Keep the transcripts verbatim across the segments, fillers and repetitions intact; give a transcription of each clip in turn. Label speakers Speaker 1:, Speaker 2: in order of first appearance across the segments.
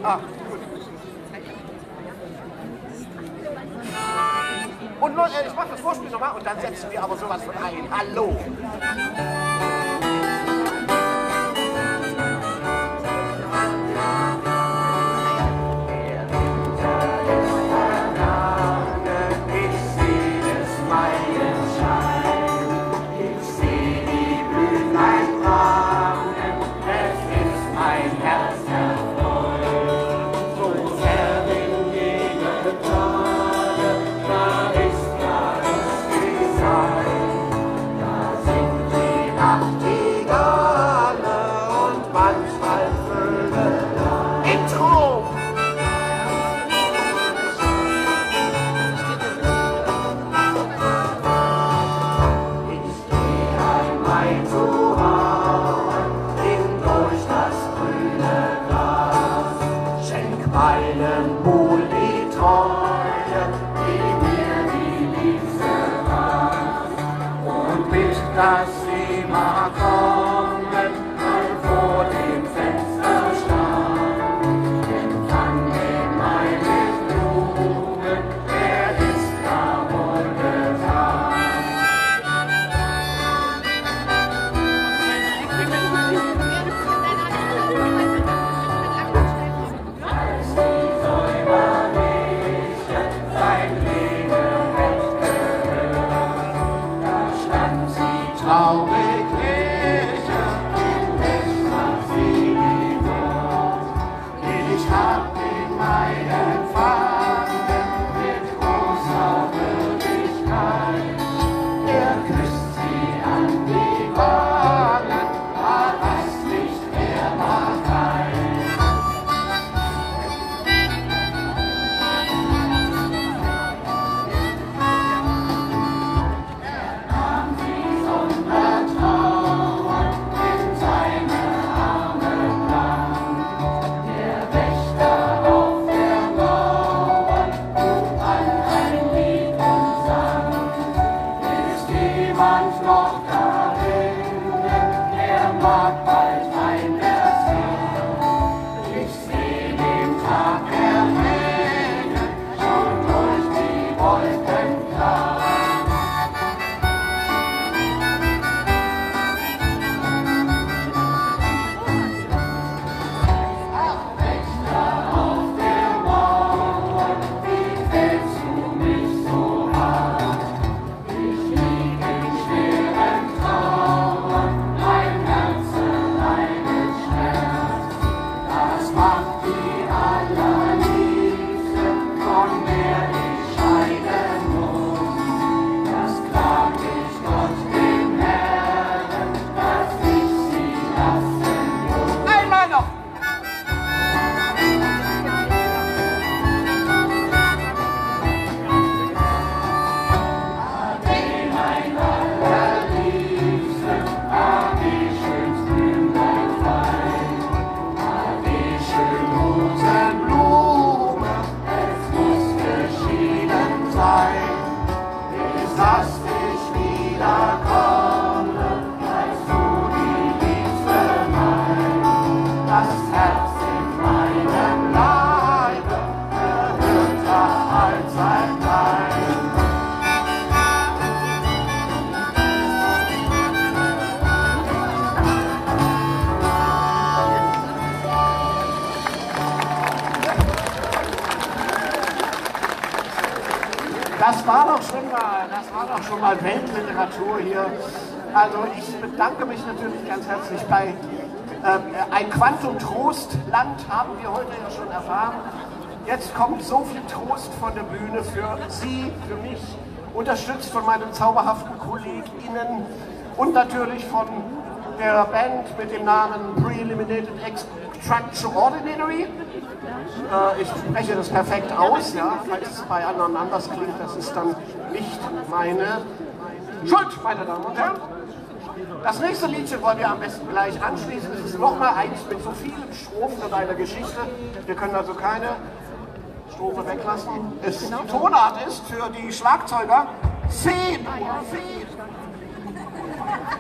Speaker 1: Ah, gut. Und nun, äh, ich mache das Vorspiel nochmal und dann setzen wir aber sowas von ein. Hallo!
Speaker 2: Dass sie mal kommen, mal vor dem Fenster stand. Empfangen meine Blumen, er ist gar wohl getan. Als die Säuberliche sein Leben weggehört, da stand sie traurig leer, in welcher sie gewohnt. Ich hab den Mai empfangen mit großer Würdigkeit. Er küsst sie an die Wangen, war das nicht Ehrbarkeit. Er nahm sie sonder Trauer in seine Arme lang. Der Wächter auf der Mauer hub an ein Lied und sang. Ist jemand noch darin, der mag bald heimwärts gehen. Ich seh den Tag erhellen, schon durch die Wolken klar. Wächter auf der Mauer, wie fällst du mich so an? Ich lieg in schweren Trauer, mein Herz leidet Schmerz. Das macht die Allerliebste, von der ich scheiden muss. Das klag ich Gott dem Herrn, dass ich sie lassen muss.
Speaker 1: Einmal noch!
Speaker 2: Ade, mein Allerliebste, ade, schönst Blümlein fein. Ade, schön Rosenblume, es muss geschieden sein. Bis dass ich wiederkomme, als du die Liebste mein. Das Herz in meinem Leibe gehört da allzeit dein.
Speaker 1: Das war doch schon mal, das war doch schon mal Weltliteratur hier. Also ich bedanke mich natürlich ganz herzlich bei ähm, ein Quantum Trostland haben wir heute ja schon erfahren. Jetzt kommt so viel Trost von der Bühne für Sie, für mich, unterstützt von meinen zauberhaften KollegInnen und natürlich von der Band mit dem Namen Pre-Eliminated Extraordinary. Äh, ich spreche das perfekt aus, ja, falls es bei anderen anders klingt, das ist dann nicht meine Schuld, meine Damen und Herren. Das nächste Liedchen wollen wir am besten gleich anschließen. Es ist nochmal eins mit so vielen Strophen und einer Geschichte. Wir können also keine Strophe weglassen. Es, die Tonart ist für die Schlagzeuger C-Dur.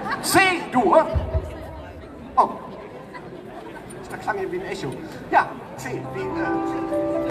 Speaker 1: C-Dur. Oh, das klang hier wie ein Echo. Ja. C. Wie, äh,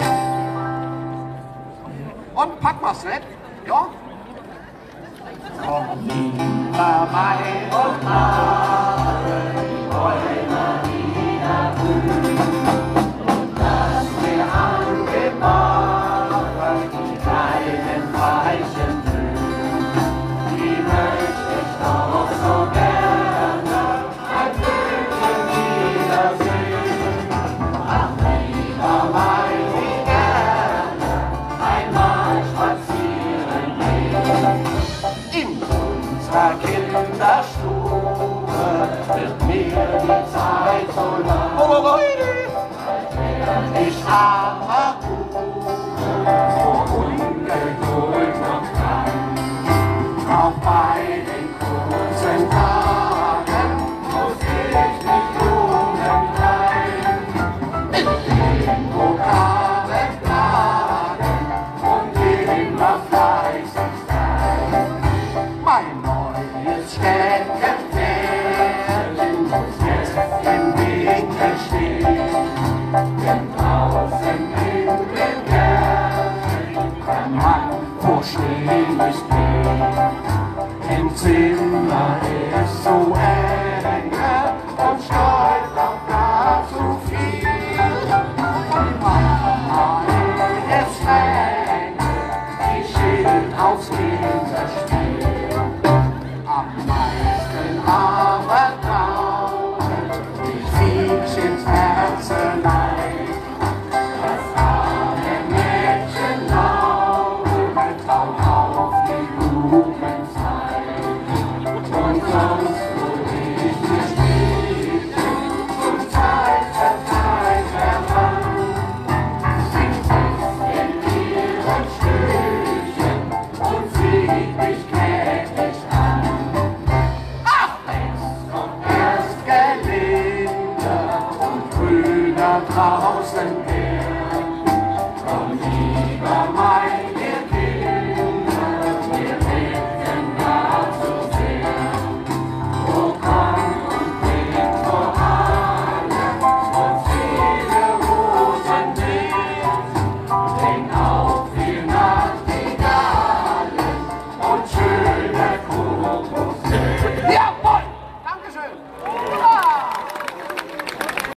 Speaker 1: und pack mal's nicht, ja? Komm, lieber Mai und Mare, die Bäume wieder grün. Und lass mir angemacht die kleinen Veilchen blühen. Die möchte ich doch so gerne ein Blümchen wiedersehen. Ach, lieber Mai, wie gerne einmal spazieren gehen. In unserer Kinderstube wird mir die Zeit so lang. Oh, oh, oh. Ich armer Bube, so ungeduld noch kann. Auch bei den kurzen Tagen muss ich mich jungen bleiben. Mit den Vokabeln plagen und immer fleißig sein. Mein neues Steckenpferd muss jetzt im Winkel stehen. Denn draußen in den Gärten kann man vor Schnee nicht gehen. Im Zimmer ist so enge und steuert auch gar zu viel. Die Mama ist streng, die schielt aufs Kind.